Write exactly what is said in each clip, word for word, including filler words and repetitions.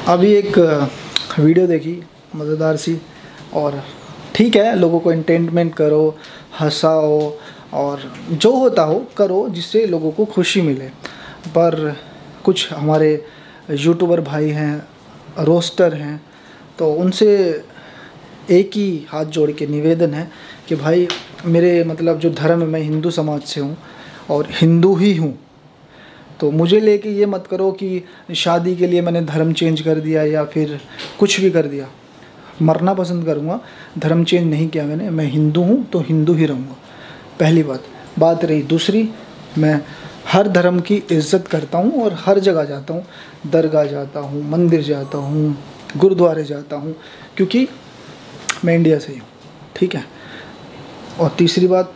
अभी एक वीडियो देखी मज़ेदार सी, और ठीक है, लोगों को एंटरटेनमेंट करो, हंसाओ और जो होता हो करो जिससे लोगों को खुशी मिले। पर कुछ हमारे यूट्यूबर भाई हैं, रोस्टर हैं, तो उनसे एक ही हाथ जोड़ के निवेदन है कि भाई मेरे मतलब जो धर्म है, मैं हिंदू समाज से हूँ और हिंदू ही हूँ, तो मुझे लेके ये मत करो कि शादी के लिए मैंने धर्म चेंज कर दिया या फिर कुछ भी कर दिया। मरना पसंद करूँगा, धर्म चेंज नहीं किया मैंने, मैं हिंदू हूँ तो हिंदू ही रहूँगा। पहली बात बात रही दूसरी, मैं हर धर्म की इज़्ज़त करता हूँ और हर जगह जाता हूँ, दरगाह जाता हूँ, मंदिर जाता हूँ, गुरुद्वारे जाता हूँ, क्योंकि मैं इंडिया से ही हूँ, ठीक है। और तीसरी बात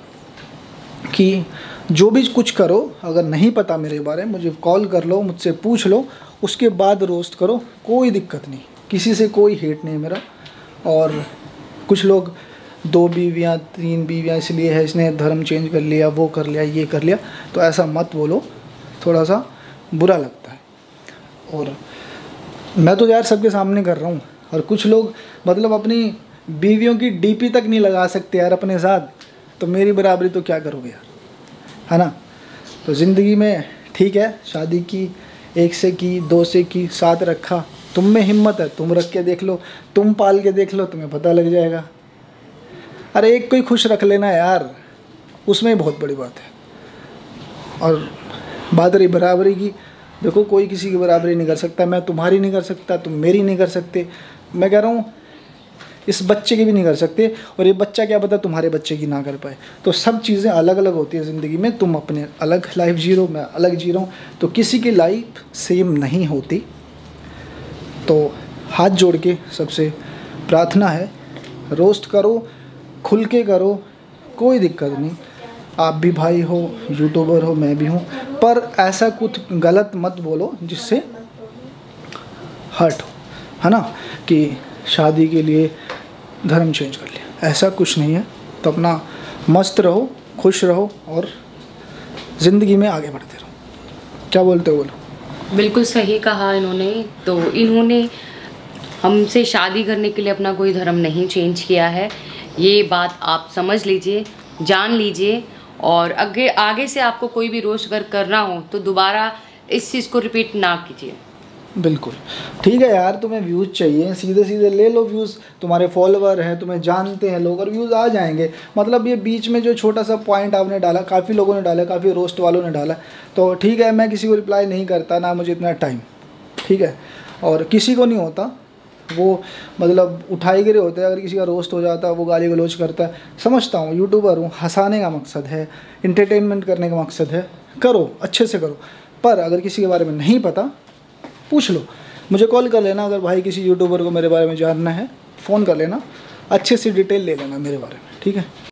कि जो भी कुछ करो, अगर नहीं पता मेरे बारे में मुझे कॉल कर लो, मुझसे पूछ लो, उसके बाद रोस्ट करो, कोई दिक्कत नहीं, किसी से कोई हेट नहीं मेरा। और कुछ लोग दो बीवियाँ तीन बीवियाँ इसलिए है, इसने धर्म चेंज कर लिया, वो कर लिया, ये कर लिया, तो ऐसा मत बोलो, थोड़ा सा बुरा लगता है। और मैं तो यार सबके सामने कर रहा हूँ, और कुछ लोग मतलब अपनी बीवियों की डीपी तक नहीं लगा सकते यार अपने साथ, तो मेरी बराबरी तो क्या करोगे यार, है ना। तो ज़िंदगी में ठीक है, शादी की, एक से की, दो से की, साथ रखा, तुम में हिम्मत है तुम रख के देख लो, तुम पाल के देख लो, तुम्हें पता लग जाएगा। अरे एक कोई खुश रख लेना यार, उसमें बहुत बड़ी बात है। और बात रही बराबरी की, देखो कोई किसी की बराबरी नहीं कर सकता, मैं तुम्हारी नहीं कर सकता, तुम मेरी नहीं कर सकते, मैं कह रहा हूँ इस बच्चे की भी नहीं कर सकते, और ये बच्चा क्या पता तुम्हारे बच्चे की ना कर पाए। तो सब चीज़ें अलग अलग होती है ज़िंदगी में, तुम अपने अलग लाइफ जी रहे हो, मैं अलग जी रहा हूँ, तो किसी की लाइफ सेम नहीं होती। तो हाथ जोड़ के सबसे प्रार्थना है, रोस्ट करो, खुल के करो, कोई दिक्कत नहीं। आप भी भाई हो, यूट्यूबर हो, मैं भी हूँ, पर ऐसा कुछ गलत मत बोलो जिससे हर्ट हो, है ना, कि शादी के लिए धर्म चेंज कर लिया, ऐसा कुछ नहीं है। तो अपना मस्त रहो, खुश रहो और ज़िंदगी में आगे बढ़ते रहो। क्या बोलते हो, बोलो। बिल्कुल सही कहा इन्होंने। तो इन्होंने हमसे शादी करने के लिए अपना कोई धर्म नहीं चेंज किया है, ये बात आप समझ लीजिए, जान लीजिए। और आगे आगे से आपको कोई भी रोस्ट अगर करना हो तो दोबारा इस चीज़ को रिपीट ना कीजिए। बिल्कुल ठीक है यार, तुम्हें व्यूज़ चाहिए, सीधे सीधे ले लो व्यूज़, तुम्हारे फॉलोवर हैं, तुम्हें जानते हैं लोग, और व्यूज़ आ जाएंगे। मतलब ये बीच में जो छोटा सा पॉइंट आपने डाला, काफ़ी लोगों ने डाला, काफ़ी रोस्ट वालों ने डाला, तो ठीक है, मैं किसी को रिप्लाई नहीं करता, ना मुझे इतना टाइम, ठीक है। और किसी को नहीं होता, वो मतलब उठाए गिरे होते हैं, अगर किसी का रोस्ट हो जाता है, वो गाली गलौज करता है, समझता हूँ, यूट्यूबर हूँ, हंसाने का मकसद है, इंटरटेनमेंट करने का मकसद है, करो, अच्छे से करो। पर अगर किसी के बारे में नहीं पता, पूछ लो, मुझे कॉल कर लेना। अगर भाई किसी यूट्यूबर को मेरे बारे में जानना है, फ़ोन कर लेना, अच्छे से डिटेल ले लेना मेरे बारे में, ठीक है।